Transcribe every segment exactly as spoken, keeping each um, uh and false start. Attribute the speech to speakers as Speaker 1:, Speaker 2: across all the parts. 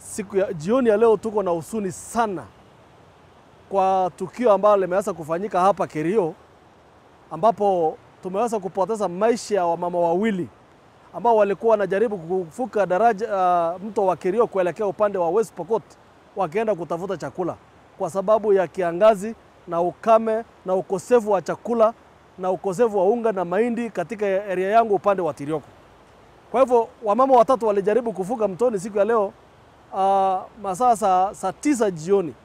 Speaker 1: siku ya jioni ya leo tuko na huzuni sana kwa tukio ambalo limeweza kufanyika hapa Kerio, ambapo tumeweza kupoteza maisha ya wamama wawili ambao walikuwa wanajaribu kuvuka daraja uh, mto wa Kerio kuelekea upande wa West Pokot wakienda kutafuta chakula kwa sababu ya kiangazi na ukame na ukosefu wa chakula na ukosefu wa unga na mahindi katika area yangu upande wa Tirioko. Kwa hivyo wamama watatu walijaribu kuvuka mtoni siku ya leo uh, masaa saa, saa tisa jioni,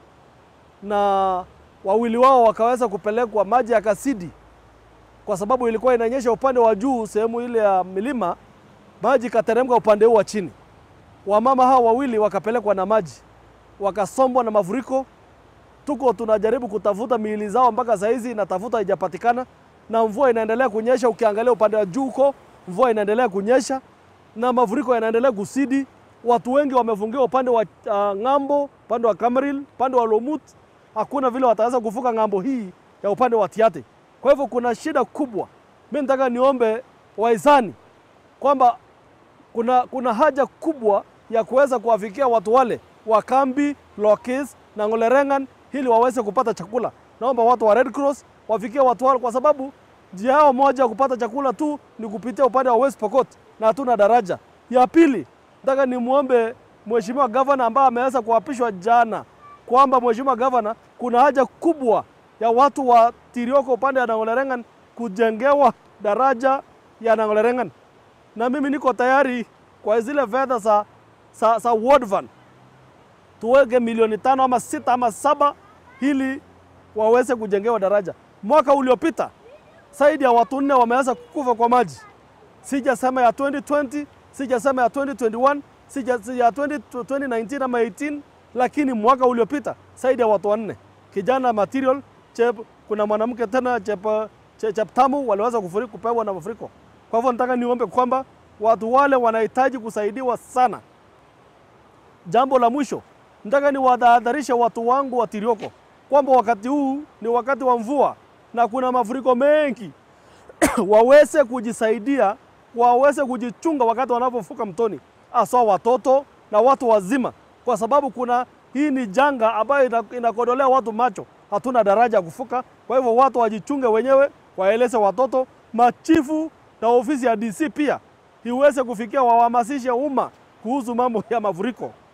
Speaker 1: na wawili wao wakaweza kupelekwa maji ya kasidi kwa sababu ilikuwa inanyesha upande wa juu, sehemu ile ya milima, maji kateremka upande huu wa chini. Wamama hao wawili wakapelekwa na maji, wakasombwa na mafuriko. Tuko tunajaribu kutafuta miili zao mpaka saa hizi natafuta haijapatikana, na mvua inaendelea kunyesha. Ukiangalia upande wa juu huko mvua inaendelea kunyesha na mafuriko yanaendelea kusidi. Watu wengi wamefungiwa upande wa uh, ngambo, upande wa Kameril, upande wa Lomut. Hakuna vile wataweza kuvuka ngambo hii ya upande wa Tiaty. Kwa hivyo kuna shida kubwa. Mimi nataka niombe wahisani kwamba kuna, kuna haja kubwa ya kuweza kuwafikia watu wale wa kambi Lokis na Ngolerengan ili waweze kupata chakula. Naomba watu wa Red Cross wafikie watu wale, kwa sababu njia yao moja kupata chakula tu ni kupitia upande wa West Pokot na hatuna daraja. Ya pili, nataka nimuombe Mheshimiwa Governor ambaye ameweza kuapishwa jana kwamba Mheshimiwa Governor, kuna haja kubwa ya watu wa Tirioko upande wa Ngolerengan kujengewa daraja ya Ngolerengan. Na mimi niko tayari kwa zile fedha za sa, sa World Fund tuweke milioni tano ama sita ama saba ili waweze kujengewa daraja. Mwaka uliopita zaidi ya watu nne wameweza kukufa kwa maji. Sijasema ya twenty twenty, sijasema ya twenty twenty-one, sijasema ya twenty nineteen ama eighteen, lakini mwaka uliopita zaidi ya watu wanne. Kijana material, chep, kuna mwanamke tena chep, chep, chep tamu waliweza kufurika kupewa na mafuriko. Kwa hivyo nataka niombe kwamba watu wale wanahitaji kusaidiwa sana. Jambo la mwisho, nataka niwadhahadharishe watu wangu wa Tirioko kwamba wakati huu ni wakati wa mvua na kuna mafuriko mengi. Waweze kujisaidia, waweze kujichunga wakati wanapovuka mtoni, hasa watoto na watu wazima, kwa sababu kuna hii ni janga ambayo inakodolea watu macho. Hatuna daraja kuvuka. Kwa hivyo watu wajichunge wenyewe, waeleze watoto, machifu na ofisi ya D C pia iweze kufikia, wahamasishe umma kuhusu mambo ya mafuriko.